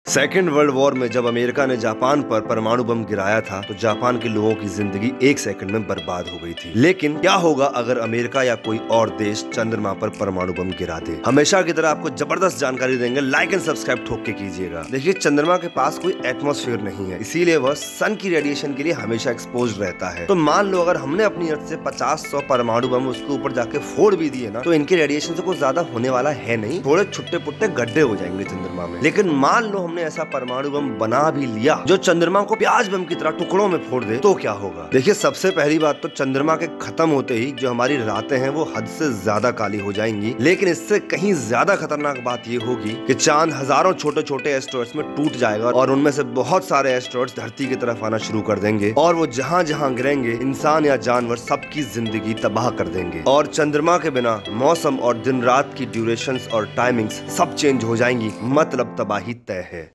Second world war में जब America ने जापान पर परमाणु बम गिराया था तो जापान के लोगों की जिंदगी 1 सेकंड में बर्बाद हो गई थी। लेकिन क्या होगा अगर अमेरिका या कोई और देश चंद्रमा पर परमाणु बम गिरा दे? हमेशा की तरह आपको जबरदस्त जानकारी देंगे, लाइक एंड सब्सक्राइब ठोक के कीजिएगा। देखिए, चंद्रमा के पास कोई एटमॉस्फेयर नहीं है, इसीलिए वह सन की रेडिएशन के लिए हमेशा एक्सपोज रहता है। तो मान लो अगर हमने अपनी अर्थ से 50-100 परमाणु बम उसके ऊपर जाके फोड़ भी दिए ना, तो इनके रेडिएशन से कुछ ज्यादा होने वाला है नहीं, थोड़े छुट्टे पुट्टे गड्ढे हो जाएंगे चंद्रमा में। लेकिन मान लो हमने ऐसा परमाणु बम बना भी लिया जो चंद्रमा को प्याज बम की तरह टुकड़ों में फोड़ दे, तो क्या होगा? देखिए, सबसे पहली बात तो चंद्रमा के खत्म होते ही जो हमारी रातें हैं वो हद से ज्यादा काली हो जाएंगी। लेकिन इससे कहीं ज्यादा खतरनाक बात ये होगी कि चांद हजारों छोटे छोटे एस्ट्रॉइड्स में टूट जाएगा और उनमें से बहुत सारे एस्ट्रॉइड्स धरती की तरफ आना शुरू कर देंगे और वो जहाँ जहाँ गिरेंगे इंसान या जानवर सबकी जिंदगी तबाह कर देंगे। और चंद्रमा के बिना मौसम और दिन रात की ड्यूरेशंस और टाइमिंग्स सब चेंज हो जाएंगी, मतलब तबाही तय है।